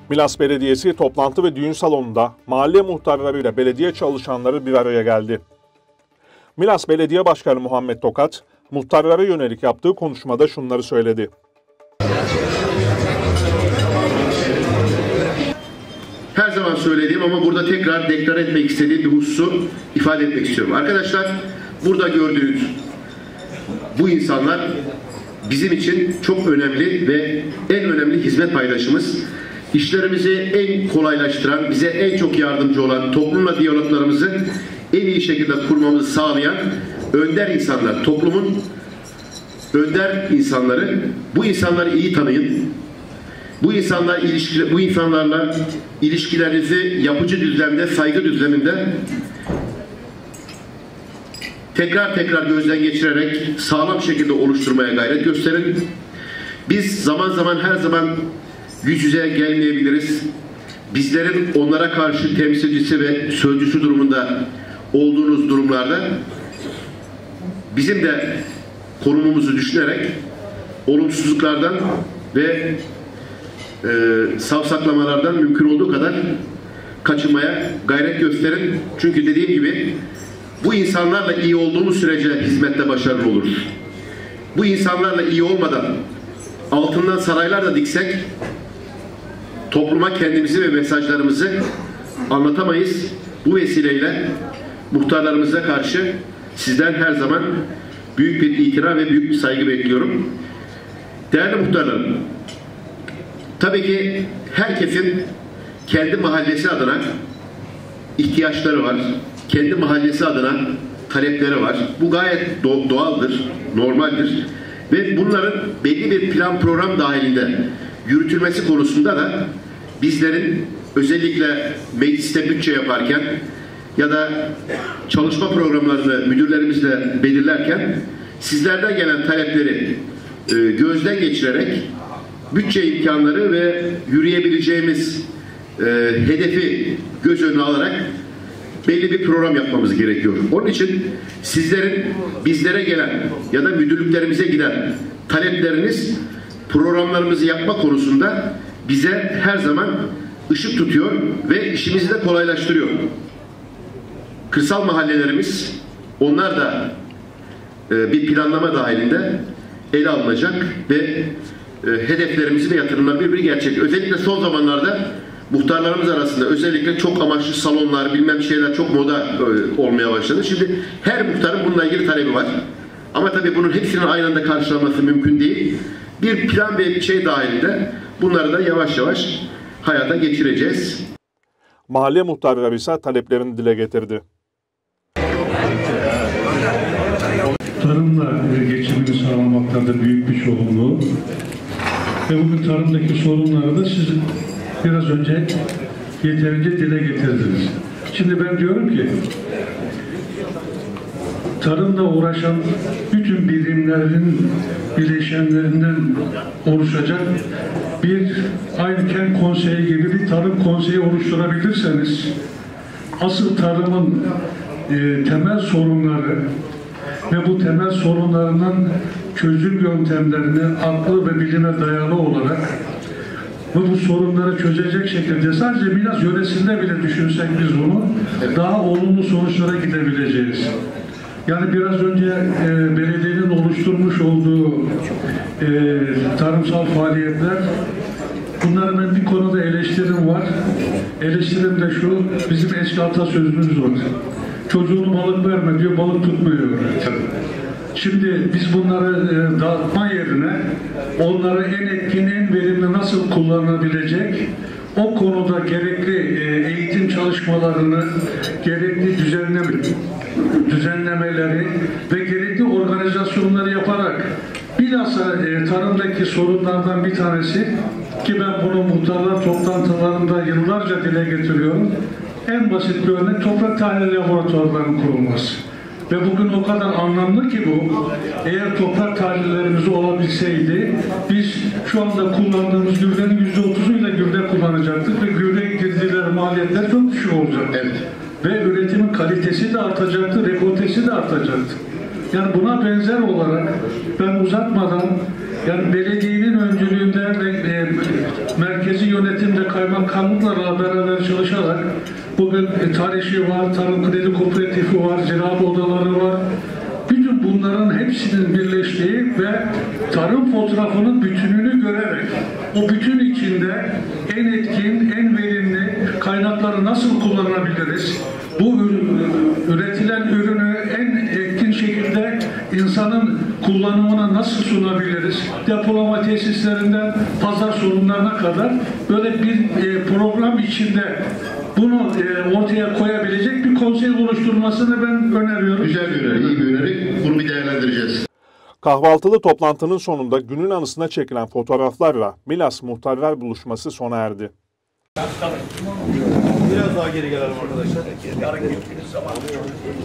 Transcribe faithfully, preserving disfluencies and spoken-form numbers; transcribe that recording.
Milas Belediyesi toplantı ve düğün salonunda mahalle muhtarlarıyla belediye çalışanları bir araya geldi. Milas Belediye Başkanı Muhammed Tokat, muhtarlara yönelik yaptığı konuşmada şunları söyledi. Her zaman söylediğim ama burada tekrar deklar etmek istediğim bir hususu ifade etmek istiyorum. Arkadaşlar, burada gördüğünüz bu insanlar bizim için çok önemli ve en önemli hizmet paydaşımız. İşlerimizi en kolaylaştıran, bize en çok yardımcı olan, toplumla diyaloglarımızı en iyi şekilde kurmamızı sağlayan önder insanlar, toplumun önder insanları. Bu insanları iyi tanıyın. Bu insanlar ilişki, bu insanlarla ilişkilerinizi yapıcı düzlemde, saygı düzleminde tekrar tekrar gözden geçirerek sağlam şekilde oluşturmaya gayret gösterin. Biz zaman zaman her zaman yüz yüze gelmeyebiliriz. Bizlerin onlara karşı temsilcisi ve sözcüsü durumunda olduğunuz durumlarda bizim de konumumuzu düşünerek olumsuzluklardan ve e, savsaklamalardan mümkün olduğu kadar kaçınmaya gayret gösterin. Çünkü dediğim gibi bu insanlarla iyi olduğumuz sürece hizmette başarılı oluruz. Bu insanlarla iyi olmadan altından saraylar da diksek topluma kendimizi ve mesajlarımızı anlatamayız. Bu vesileyle muhtarlarımıza karşı sizden her zaman büyük bir itiraf ve büyük bir saygı bekliyorum. Değerli muhtarlarım, tabii ki herkesin kendi mahallesi adına ihtiyaçları var. Kendi mahallesi adına talepleri var. Bu gayet doğaldır, normaldir. Ve bunların belli bir plan program dahilinde yürütülmesi konusunda da bizlerin özellikle mecliste bütçe yaparken ya da çalışma programlarını müdürlerimizle belirlerken sizlerden gelen talepleri e, gözden geçirerek bütçe imkanları ve yürüyebileceğimiz e, hedefi göz önüne alarak belli bir program yapmamız gerekiyor. Onun için sizlerin bizlere gelen ya da müdürlüklerimize giden talepleriniz programlarımızı yapma konusunda bize her zaman ışık tutuyor ve işimizi de kolaylaştırıyor. Kırsal mahallelerimiz, onlar da e, bir planlama dahilinde ele alınacak ve e, hedeflerimizi ve yatırımlar birbiri gerçek. Özellikle son zamanlarda muhtarlarımız arasında özellikle çok amaçlı salonlar, bilmem şeyler çok moda e, olmaya başladı. Şimdi her muhtarın bununla ilgili talebi var. Ama tabii bunun hepsinin aynı anda karşılanması mümkün değil. Bir plan ve bir şey dahilinde bunları da yavaş yavaş hayata geçireceğiz. Mahalle muhtarları ise taleplerini dile getirdi. Tarımla geçimini sağlamakta da büyük bir sorumluluğu. Ve bugün tarımdaki sorunları da siz biraz önce yeterince dile getirdiniz. Şimdi ben diyorum ki tarımla uğraşan bütün birimlerin bileşenlerinden oluşacak bir aynı kent konseyi gibi bir tarım konseyi oluşturabilirseniz asıl tarımın e, temel sorunları ve bu temel sorunlarının çözüm yöntemlerini aklı ve bilime dayalı olarak ve bu sorunları çözecek şekilde sadece Milas yöresinde bile düşünsek biz bunu daha olumlu sonuçlara gidebileceğiz. Yani biraz önce e, belediyenin oluşturmuş olduğu e, tarımsal faaliyetler, bunların ben bir konuda eleştirim var. Eleştirim de şu, bizim eski atasözümüz var. Çocuğunu balık verme diyor, balık tutmuyor. Şimdi biz bunları e, dağıtma yerine onları en etkin, en verimli nasıl kullanabilecek, o konuda gerekli e, eğitim çalışmalarını, gerekli düzenleme, düzenlemeleri ve gerekli organizasyonları yaparak bilhassa e, tarımdaki sorunlardan bir tanesi ki ben bunu muhtarlar toplantılarında yıllarca dile getiriyorum. En basit bir örnek toprak tahlili laboratuvarlarının kurulması. Ve bugün o kadar anlamlı ki bu, eğer toprak tahlillerimiz olabilseydi, biz şu anda kullandığımız gübrenin yüzde otuzuyla gübre kullanacaktık ve gübre girdiler maliyetler çok düşük olacaktı. Evet. Ve üretimin kalitesi de artacaktı, rekoltesi de artacaktı. Yani buna benzer olarak ben uzatmadan, yani belediyenin öncülüğünde ve e, merkezi yönetimde kaymakamlıklarla beraber çalışarak bugün e, Tarişi var, Tarım Kredi Kooperatifi var, ziraat odaları var. Bütün bunların hepsinin birleştiği ve tarım fotoğrafının bütününü görerek o bütün içinde en etkin, en verimli kaynakları nasıl kullanabiliriz? Bu üretilen ürünü en etkin şekilde insanın kullanımına nasıl sunabiliriz? Depolama tesislerinden pazar sorunlarına kadar böyle bir program içinde bunu ortaya koyabilecek bir konsey oluşturmasını ben öneriyorum. Güzel bir öneri, iyi bir öneri. Bunu bir değerlendireceğiz. Kahvaltılı toplantının sonunda günün anısına çekilen fotoğraflarla Milas Muhtarlar Buluşması sona erdi. Biraz daha geri gelelim arkadaşlar.